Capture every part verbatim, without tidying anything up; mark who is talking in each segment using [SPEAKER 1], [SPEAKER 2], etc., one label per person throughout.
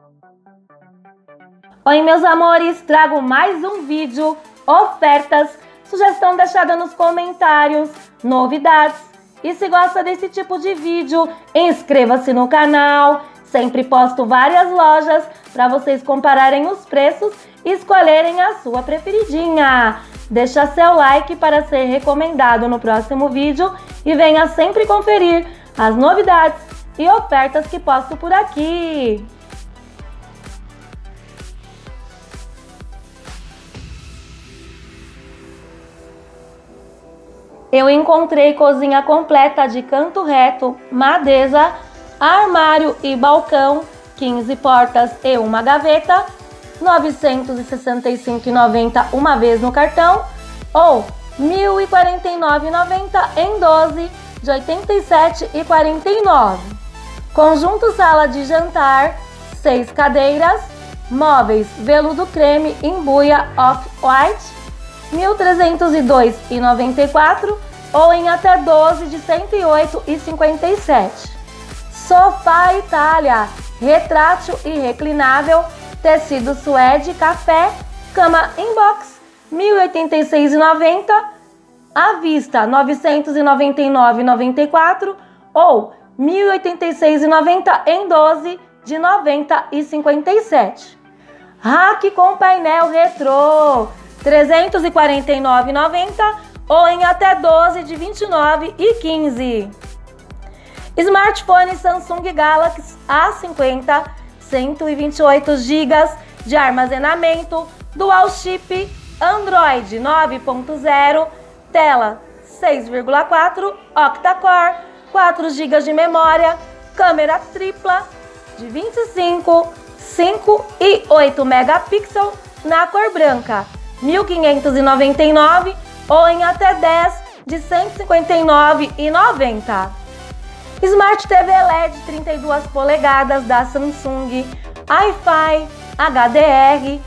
[SPEAKER 1] Oi, meus amores, trago mais um vídeo, ofertas, sugestão deixada nos comentários, novidades. E se gosta desse tipo de vídeo, inscreva-se no canal. Sempre posto várias lojas para vocês compararem os preços e escolherem a sua preferidinha. Deixa seu like para ser recomendado no próximo vídeo e venha sempre conferir as novidades e ofertas que posto por aqui. Eu encontrei cozinha completa de canto reto, madeza, armário e balcão, quinze portas e uma gaveta, novecentos e sessenta e cinco reais e noventa centavos uma vez no cartão ou mil e quarenta e nove reais e noventa centavos em doze de oitenta e sete reais e quarenta e nove centavos. Conjunto sala de jantar, seis cadeiras, móveis veludo creme em buia off-white, mil trezentos e dois reais e noventa e quatro centavos ou em até doze de cento e oito reais e cinquenta e sete centavos. Sofá Itália, retrátil e reclinável, tecido suede café, cama inbox, mil e oitenta e seis reais e noventa centavos, à vista novecentos e noventa e nove reais e noventa e quatro centavos ou mil e oitenta e seis reais e noventa centavos em doze de noventa reais e cinquenta e sete centavos. Rack com painel retrô, trezentos e quarenta e nove reais e noventa centavos ou em até doze de vinte e nove reais e quinze centavos. Smartphone Samsung Galaxy A cinquenta, cento e vinte e oito gigas de armazenamento, dual chip, Android nove ponto zero, tela seis vírgula quatro, octa-core, quatro gigas de memória, câmera tripla de vinte e cinco, cinco e oito megapixels na cor branca, mil quinhentos e noventa e nove reais ou em até dez de cento e cinquenta e nove reais e noventa centavos. Smart T V L E D trinta e duas polegadas da Samsung, Wi-Fi, H D R,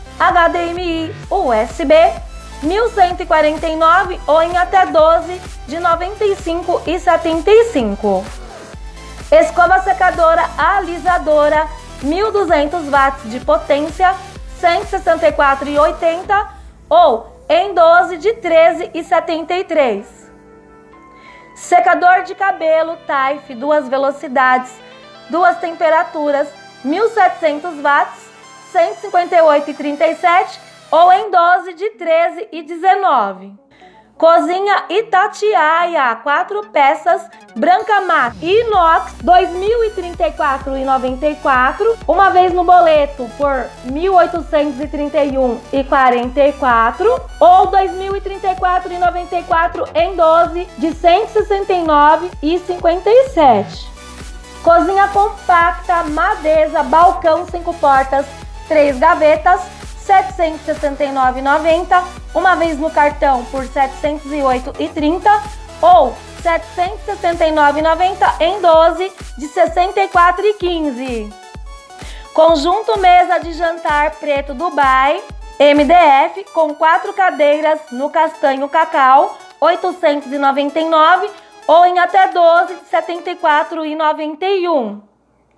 [SPEAKER 1] H D M I, U S B, mil cento e quarenta e nove reais ou em até doze de noventa e cinco reais e setenta e cinco centavos. Escova secadora alisadora, mil e duzentos watts de potência, cento e sessenta e quatro reais e oitenta centavos ou em doze de treze reais e setenta e três centavos. Secador de cabelo Taif, duas velocidades, duas temperaturas, mil e setecentos watts, cento e cinquenta e oito reais e trinta e sete centavos ou em doze de treze reais e dezenove centavos. Cozinha Itatiaia, quatro peças, branca mate, inox, dois mil e trinta e quatro reais e noventa e quatro centavos, uma vez no boleto por mil oitocentos e trinta e um reais e quarenta e quatro centavos ou dois mil e trinta e quatro reais e noventa e quatro centavos em doze de cento e sessenta e nove reais e cinquenta e sete centavos. Cozinha compacta, madeza, balcão, cinco portas, três gavetas, setecentos e sessenta e nove reais e noventa centavos, uma vez no cartão por setecentos e oito reais e trinta centavos ou setecentos e sessenta e nove reais e noventa centavos em doze de sessenta e quatro reais e quinze centavos. Conjunto mesa de jantar preto Dubai, M D F com quatro cadeiras no castanho cacau, oitocentos e noventa e nove reais ou em até doze de setenta e quatro reais e noventa e um centavos.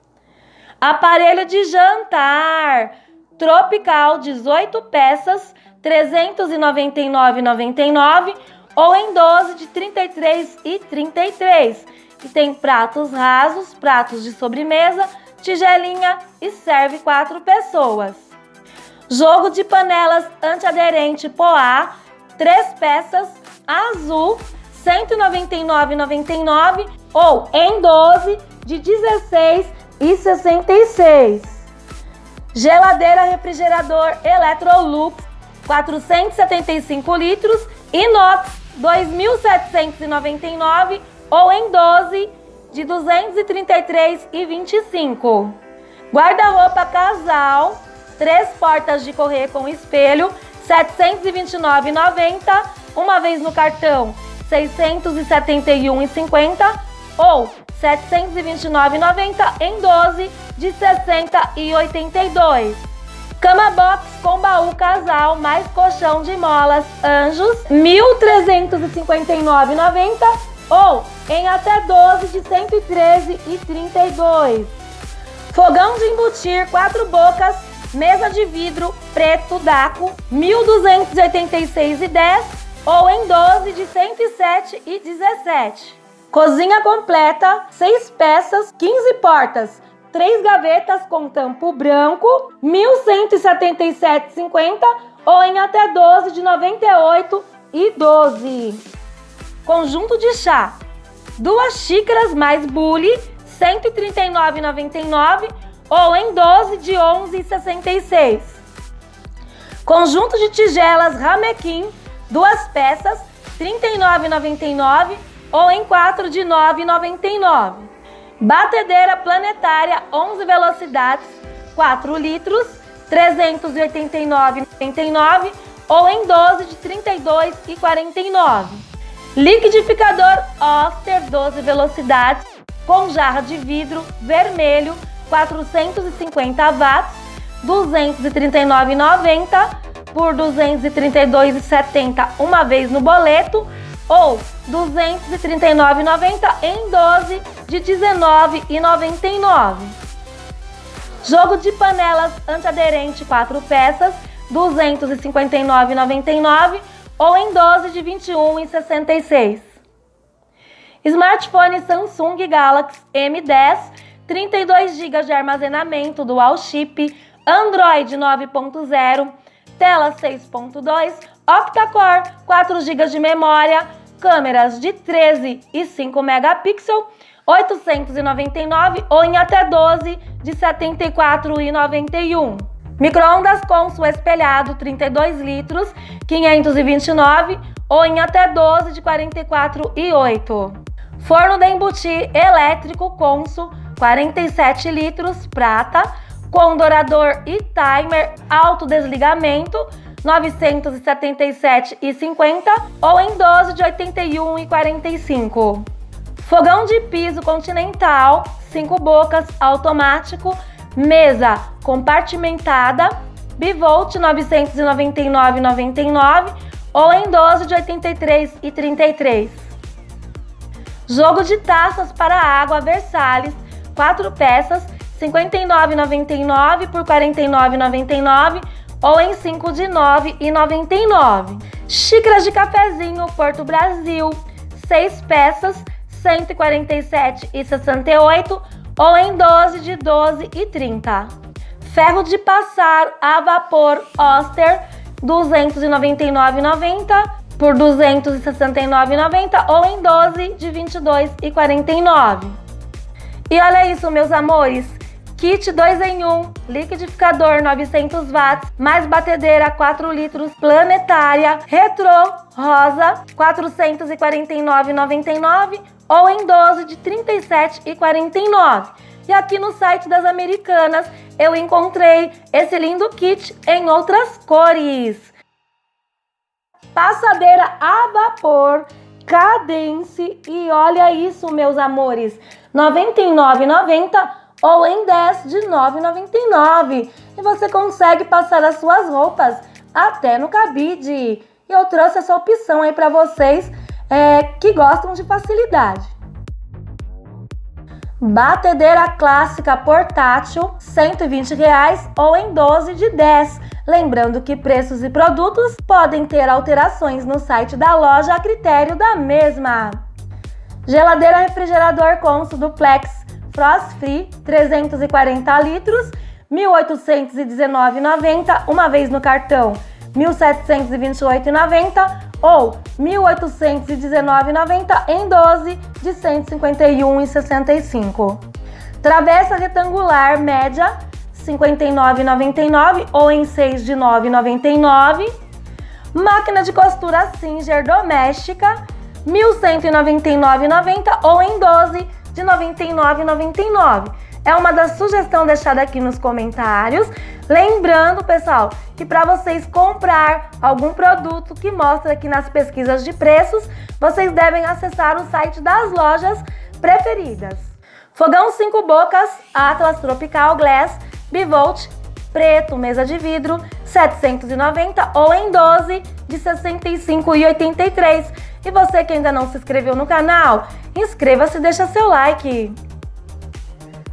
[SPEAKER 1] Aparelho de jantar tropical, dezoito peças, trezentos e noventa e nove reais e noventa e nove centavos ou em doze de trinta e três reais e trinta e três centavos. E tem pratos rasos, pratos de sobremesa, tigelinha e serve quatro pessoas. Jogo de panelas antiaderente Poá, três peças, azul, cento e noventa e nove reais e noventa e nove centavos ou em doze de dezesseis reais e sessenta e seis centavos. Geladeira refrigerador Electrolux, quatrocentos e setenta e cinco litros, inox, dois mil setecentos e noventa e nove reais ou em doze de duzentos e trinta e três reais e vinte e cinco centavos. Guarda-roupa casal, três portas de correr com espelho, setecentos e vinte e nove reais e noventa centavos, uma vez no cartão seiscentos e setenta e um reais e cinquenta centavos ou setecentos e vinte e nove reais e noventa centavos em doze de sessenta reais e oitenta e dois centavos. Cama box com baú casal mais colchão de molas Anjos, mil trezentos e cinquenta e nove reais e noventa centavos ou em até doze de cento e treze reais e trinta e dois centavos. Fogão de embutir quatro bocas, mesa de vidro preto Daco, mil duzentos e oitenta e seis reais e dez ou em doze de cento e sete reais e dezessete. Cozinha completa, seis peças, quinze portas, três gavetas com tampo branco, mil cento e setenta e sete reais e cinquenta ou em até doze de noventa e oito reais e doze. Conjunto de chá, duas xícaras mais bule, cento e trinta e nove reais e noventa e nove ou em doze de onze reais e sessenta e seis. Conjunto de tigelas Ramequim, duas peças, trinta e nove reais e noventa e nove ou em quatro de nove reais e noventa e nove. Batedeira planetária onze velocidades, quatro litros, trezentos e oitenta e nove reais e noventa e nove ou em doze de trinta e dois reais e quarenta e nove. Liquidificador Oster doze velocidades com jarra de vidro vermelho, quatrocentos e cinquenta watts, duzentos e trinta e nove reais e noventa centavos por duzentos e trinta e dois reais e setenta centavos uma vez no boleto ou duzentos e trinta e nove reais e noventa centavos em doze de dezenove reais e noventa e nove centavos. Jogo de panelas antiaderente quatro peças, duzentos e cinquenta e nove reais e noventa e nove centavos ou em doze de vinte e um reais e sessenta e seis centavos. Smartphone Samsung Galaxy M dez, trinta e dois gigas de armazenamento dual chip, Android nove ponto zero, tela seis ponto dois, octa-core, quatro gigas de memória, câmeras de treze e cinco megapixels, oitocentos e noventa e nove ou em até doze de setenta e quatro reais e noventa e um centavos. Micro-ondas Consul espelhado trinta e dois litros, quinhentos e vinte e nove ou em até doze de quarenta e quatro reais e oito centavos. Forno de embutir elétrico Consul quarenta e sete litros, prata, com dourador e timer autodesligamento, novecentos e setenta e sete reais e cinquenta centavos ou em doze de oitenta e um reais e quarenta e cinco centavos. Fogão de piso continental, cinco bocas, automático, mesa compartimentada, bivolt novecentos e noventa e nove reais e noventa e nove centavos ou em doze de oitenta e três reais e trinta e três centavos. Jogo de taças para água Versalhes, quatro peças, cinquenta e nove reais e noventa e nove centavos por quarenta e nove reais e noventa e nove centavos ou em cinco de nove reais e noventa e nove centavos. Xícaras de cafezinho Porto Brasil, seis peças, cento e quarenta e sete reais e sessenta e oito centavos ou em doze de doze reais e trinta centavos. Ferro de passar a vapor Oster, duzentos e noventa e nove reais e noventa centavos por duzentos e sessenta e nove reais e noventa centavos ou em doze de vinte e dois reais e quarenta e nove centavos. E olha isso, meus amores, kit dois em um, liquidificador novecentos watts, mais batedeira quatro litros planetária, retrô, rosa, quatrocentos e quarenta e nove reais e noventa e nove centavos ou em doze de trinta e sete reais e quarenta e nove centavos. E aqui no site das Americanas eu encontrei esse lindo kit em outras cores. Passadeira a vapor Cadence e olha isso, meus amores, noventa e nove reais e noventa centavos ou em dez de nove reais e noventa e nove centavos. E você consegue passar as suas roupas até no cabide. E eu trouxe essa opção aí para vocês é, que gostam de facilidade. Batedeira clássica portátil, cento e vinte reais ou em doze de dez reais. Lembrando que preços e produtos podem ter alterações no site da loja a critério da mesma. Geladeira refrigerador Consul Duplex Frost Free, trezentos e quarenta litros, mil oitocentos e dezenove reais e noventa centavos, uma vez no cartão mil setecentos e vinte e oito reais e noventa centavos ou mil oitocentos e dezenove reais e noventa centavos em doze de cento e cinquenta e um reais e sessenta e cinco centavos. Travessa retangular média, cinquenta e nove reais e noventa e nove centavos ou em seis de nove reais e noventa e nove centavos. Máquina de costura Singer doméstica, mil cento e noventa e nove reais e noventa centavos ou em doze de noventa e nove reais e noventa e nove centavos. É uma das sugestões deixadas aqui nos comentários. Lembrando, pessoal, que para vocês comprar algum produto que mostra aqui nas pesquisas de preços, vocês devem acessar o site das lojas preferidas. Fogão cinco bocas Atlas Tropical Glass Bivolt preto, mesa de vidro, setecentos e noventa ou em doze de sessenta e cinco reais e oitenta e três centavos. E você que ainda não se inscreveu no canal, inscreva-se e deixa seu like.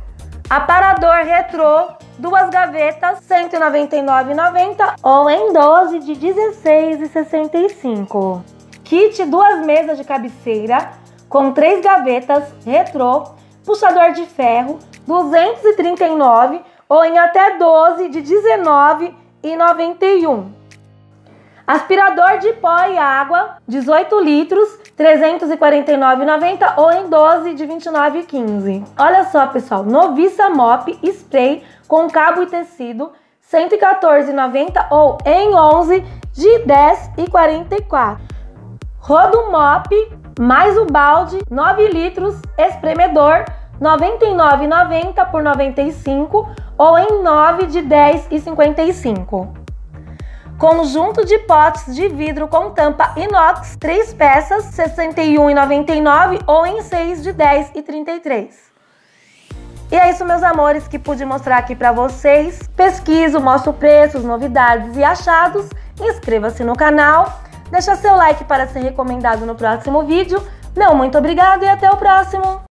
[SPEAKER 1] Aparador retrô, duas gavetas, cento e noventa e nove reais e noventa centavos ou em doze de dezesseis reais e sessenta e cinco centavos. Kit duas mesas de cabeceira com três gavetas retrô, puxador de ferro, duzentos e trinta e nove reais ou em até doze de dezenove reais e noventa e um centavos. Aspirador de pó e água, dezoito litros, trezentos e quarenta e nove reais e noventa centavos ou em doze de vinte e nove reais e quinze centavos. Olha só, pessoal, Novissa Mop Spray com cabo e tecido, cento e quatorze reais e noventa centavos ou em onze de dez reais e quarenta e quatro centavos. Rodo Mop mais o balde, nove litros, espremedor, noventa e nove reais e noventa centavos por noventa e cinco reais ou em nove de dez reais e cinquenta e cinco centavos. Conjunto de potes de vidro com tampa inox, três peças, sessenta e um reais e noventa e nove centavos ou em seis de dez reais e trinta e três centavos. E é isso, meus amores, que pude mostrar aqui pra vocês. Pesquiso, mostro preços, novidades e achados. Inscreva-se no canal, deixa seu like para ser recomendado no próximo vídeo. Meu muito obrigado e até o próximo!